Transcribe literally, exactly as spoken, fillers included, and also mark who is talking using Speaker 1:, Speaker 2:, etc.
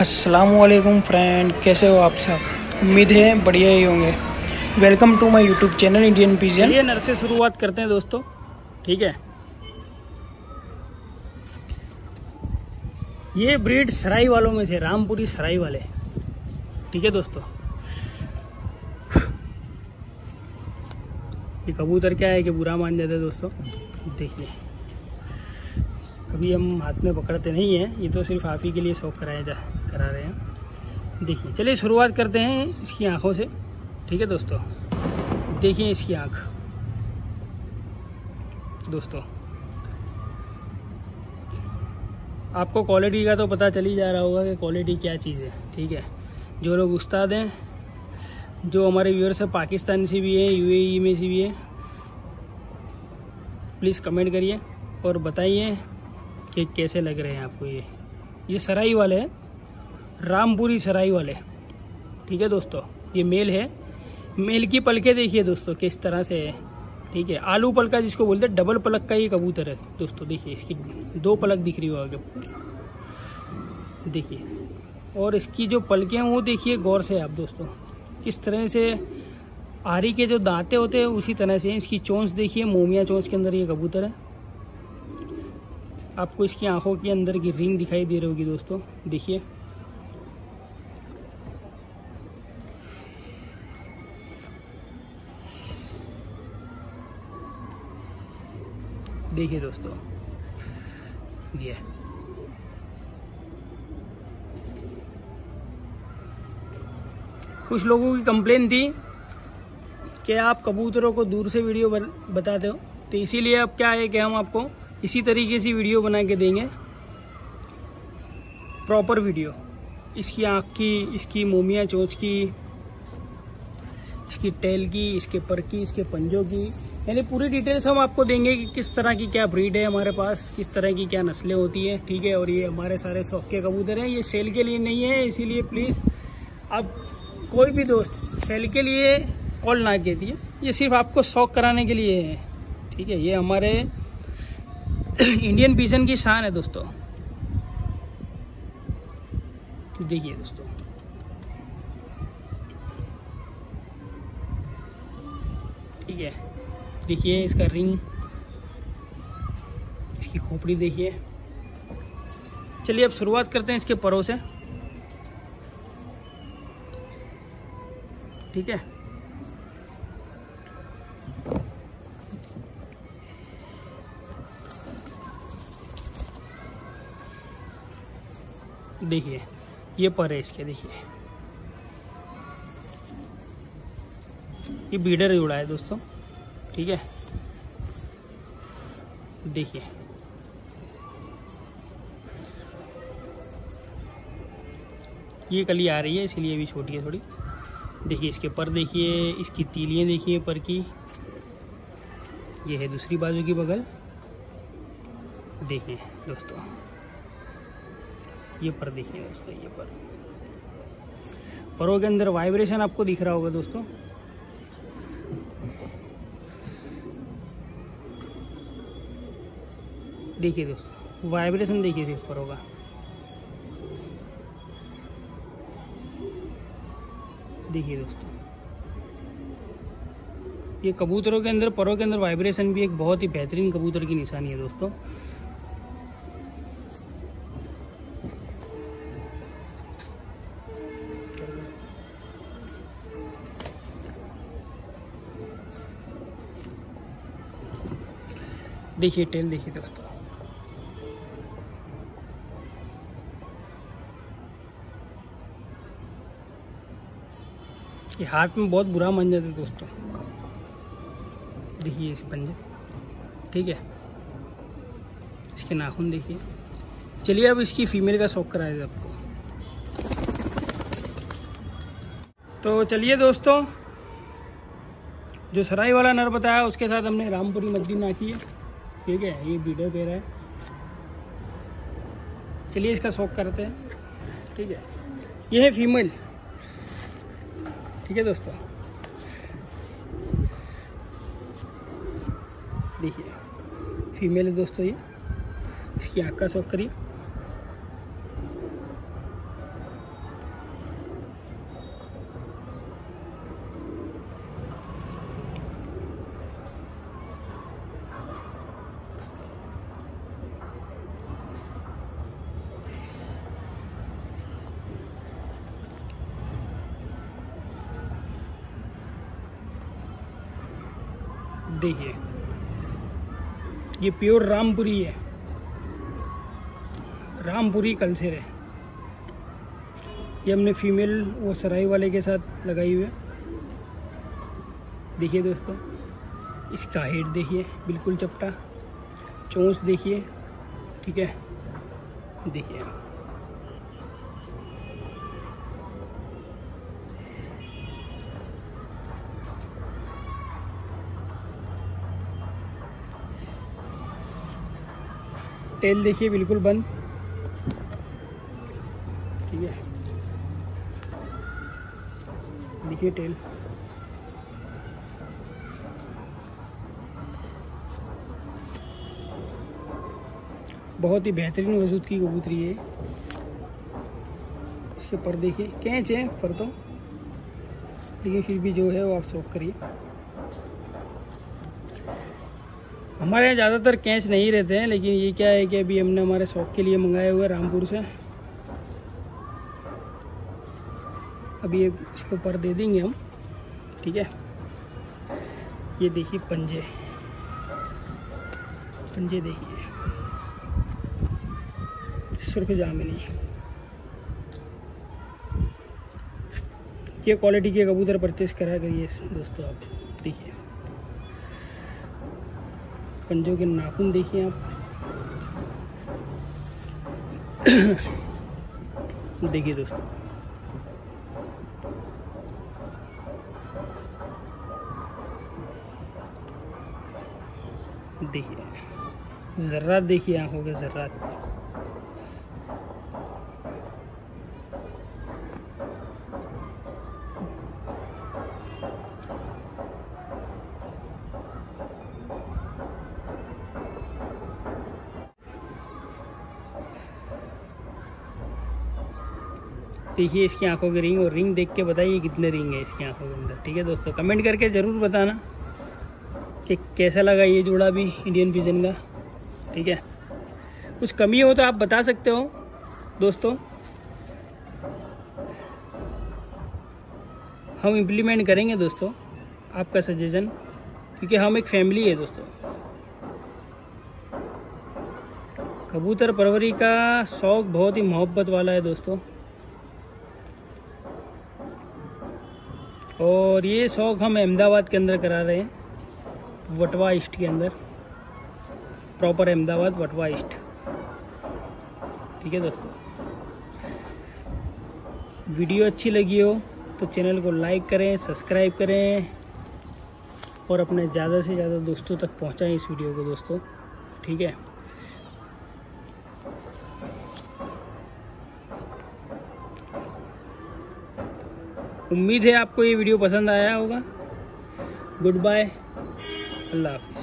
Speaker 1: अस्सलामुअलैकुम फ्रेंड, कैसे हो आप सब? उम्मीद है बढ़िया ही होंगे। Welcome to my YouTube channel Indian pigeon.
Speaker 2: चलिए नर से शुरुआत करते हैं दोस्तों, ठीक है। ये ब्रीड सराई वालों में से, रामपुरी सराई वाले, ठीक है दोस्तों। ये कबूतर क्या है कि बुरा मान जाते हैं दोस्तों। देखिए, कभी हम हाथ में पकड़ते नहीं हैं, ये तो सिर्फ आप ही के लिए शौक कराया जा करा रहे हैं। देखिए, चलिए शुरुआत करते हैं इसकी आंखों से, ठीक है दोस्तों। देखिए इसकी आंख दोस्तों, आपको क्वालिटी का तो पता चल ही जा रहा होगा कि क्वालिटी क्या चीज़ है, ठीक है। जो लोग उस्ताद हैं, जो हमारे व्यूअर्स हैं पाकिस्तान से भी है, यूएई में से भी है, प्लीज़ कमेंट करिए और बताइए कि कैसे लग रहे हैं आपको। ये ये सराई वाले हैं, रामपुरी सराई वाले, ठीक है दोस्तों। ये मेल है। मेल की पलकें देखिए दोस्तों किस तरह से है, ठीक है। आलू पलका जिसको बोलते हैं, डबल पलक का ये कबूतर है दोस्तों। देखिए इसकी दो पलक दिख रही होगी आपको, देखिए। और इसकी जो पलकें हैं वो देखिए गौर से आप दोस्तों, किस तरह से आरी के जो दांते होते हैं उसी तरह से। इसकी चोंच देखिए, मोमिया चोंच के अंदर ये कबूतर है। आपको इसकी आंखों के अंदर की रिंग दिखाई दे रही होगी दोस्तों, देखिए। देखिए दोस्तों, ये कुछ लोगों की कंप्लेन थी कि आप कबूतरों को दूर से वीडियो बताते हो, तो इसीलिए अब क्या है कि हम आपको इसी तरीके से वीडियो बना के देंगे, प्रॉपर वीडियो। इसकी आँख की, इसकी मोमिया चोंच की, इसकी टेल की, इसके पर की, इसके पंजों की, यानी पूरी डिटेल्स हम आपको देंगे कि किस तरह की क्या ब्रीड है हमारे पास, किस तरह की क्या नस्लें होती है, ठीक है। और ये हमारे सारे शौक के कबूतर हैं, ये सेल के लिए नहीं है, इसीलिए प्लीज़ आप कोई भी दोस्त सेल के लिए कॉल ना कीजिए, ये सिर्फ आपको शौक कराने के लिए है, ठीक है। ये हमारे इंडियन पिजन की शान है दोस्तों। देखिए दोस्तों, ठीक है। देखिए इसका रिंग, इसकी खोपड़ी देखिए। चलिए अब शुरुआत करते हैं इसके परों से, ठीक है। देखिए ये पर है इसके, देखिए ये बीडर जुड़ा है दोस्तों, ठीक है। देखिए ये कली आ रही है इसीलिए भी छोटी है थोड़ी। देखिए इसके पर देखिए, इसकी तीलियां देखिए पर की। ये है दूसरी बाजू की बगल, देखिए दोस्तों। ये पर देखिए दोस्तों, ये पर परों के अंदर वाइब्रेशन आपको दिख रहा होगा दोस्तों। देखिए दोस्तों, वाइब्रेशन देखिए सिर्फ परों का। देखिए दोस्तों, ये कबूतरों के अंदर परों के अंदर वाइब्रेशन भी एक बहुत ही बेहतरीन कबूतर की निशानी है दोस्तों। देखिए टेल देखिए दोस्तों, ये हाथ में बहुत बुरा मान जाते दोस्तों। देखिए इसे पंजे, ठीक है। इसके नाखून देखिए। चलिए अब इसकी फीमेल का शौक कराया जाए आपको। तो चलिए दोस्तों, जो सराई वाला नर बताया उसके साथ हमने रामपुरी मद्दी नाकी है, ठीक है। ये बीडर पे रहा है। चलिए इसका शौक करते हैं, ठीक है। ये है फीमेल, ठीक है दोस्तों। देखिए फीमेल है दोस्तों ये। इसकी आँख का शौक करिए। देखिए ये प्योर रामपुरी है, रामपुरी कलसेर है। ये हमने फीमेल वो सराई वाले के साथ लगाई हुई है। देखिए दोस्तों, इसका हेड देखिए बिल्कुल चपटा, चोंच देखिए, ठीक है। देखिए टेल देखिए बिल्कुल बंद, ठीक है। देखिए टेल, बहुत ही बेहतरीन वजूद की कबूतरी है। इसके पर देखिए कैंच है पर तो, लेकिन फिर भी जो है वो आप शौक करिए। हमारे यहाँ ज़्यादातर कैंच नहीं रहते हैं, लेकिन ये क्या है कि अभी हमने हमारे शौक के लिए मंगाए हुए रामपुर से। अभी ये इसको पर दे देंगे हम, ठीक है। ये देखिए पंजे, पंजे देखिए सुर्ख जामिनी। ये क्वालिटी के कबूतर परचेस करा करिए दोस्तों। आप देखिए पंजों के नाखून देखिए आप। देखिए दोस्तों, देखिए जर्रात, देखिए आंखों के जर्रात। देखिए इसकी आंखों की रिंग, और रिंग देख के बताइए कितने रिंग है इसकी आंखों के अंदर, ठीक है दोस्तों। कमेंट करके ज़रूर बताना कि कैसा लगा ये जोड़ा भी इंडियन पिजन का, ठीक है। कुछ कमी हो तो आप बता सकते हो दोस्तों, हम इम्प्लीमेंट करेंगे दोस्तों आपका सजेशन, क्योंकि हम एक फैमिली है दोस्तों। कबूतर परवरी का शौक बहुत ही मोहब्बत वाला है दोस्तों, और ये शौक हम अहमदाबाद के अंदर करा रहे हैं, वटवा ईस्ट के अंदर, प्रॉपर अहमदाबाद वटवा ईस्ट, ठीक है दोस्तों। वीडियो अच्छी लगी हो तो चैनल को लाइक करें, सब्सक्राइब करें, और अपने ज़्यादा से ज़्यादा दोस्तों तक पहुंचाएं इस वीडियो को दोस्तों, ठीक है। उम्मीद है आपको ये वीडियो पसंद आया होगा। गुड बाय, अल्लाह हाफिज़।